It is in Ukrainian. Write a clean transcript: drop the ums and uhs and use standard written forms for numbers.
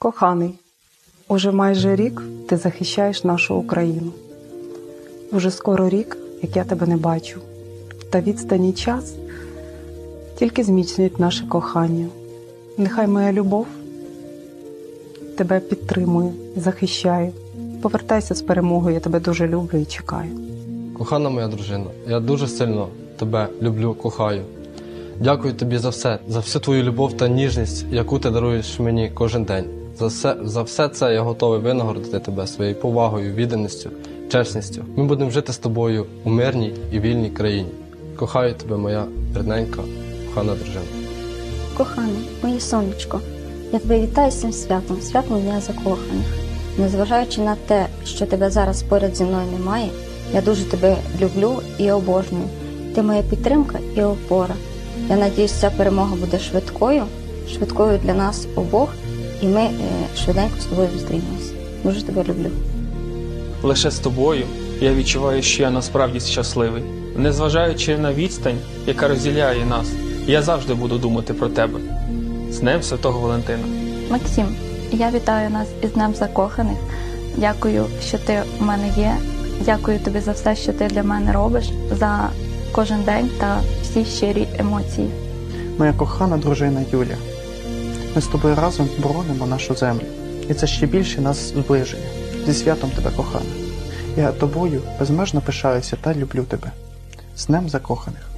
Коханий, уже майже рік ти захищаєш нашу Україну. Уже скоро рік, як я тебе не бачу. Та відстань і час тільки зміцнюють наше кохання. Нехай моя любов тебе підтримує, захищає. Повертайся з перемогою, я тебе дуже люблю і чекаю. Кохана моя дружина, я дуже сильно тебе люблю, кохаю. Дякую тобі за все, за всю твою любов та ніжність, яку ти даруєш мені кожен день. За все це я готовий винагородити тебе своєю повагою, відданістю, чесністю. Ми будемо жити з тобою у мирній і вільній країні. Кохаю тебе, моя рідненька, кохана дружина. Коханий, моє сонечко, я тебе вітаю з цим святом, святом Дня закоханих. Незважаючи на те, що тебе зараз поряд зі мною немає, я дуже тебе люблю і обожнюю. Ти моя підтримка і опора. Я надіюсь, ця перемога буде швидкою для нас обох, і ми швиденько з тобою зустрінемося. Дуже тебе люблю. Лише з тобою я відчуваю, що я насправді щасливий. Незважаючи на відстань, яка розділяє нас, я завжди буду думати про тебе. З Днем Святого Валентина. Максим, я вітаю нас із Днем закоханих. Дякую, що ти у мене є. Дякую тобі за все, що ти для мене робиш, за кожен день та всі щирі емоції. Моя кохана дружина Юля, ми з тобою разом боронимо нашу землю. І це ще більше нас зближує. Зі святом тебе, кохана. Я тобою безмежно пишаюся та люблю тебе. З Днем закоханих.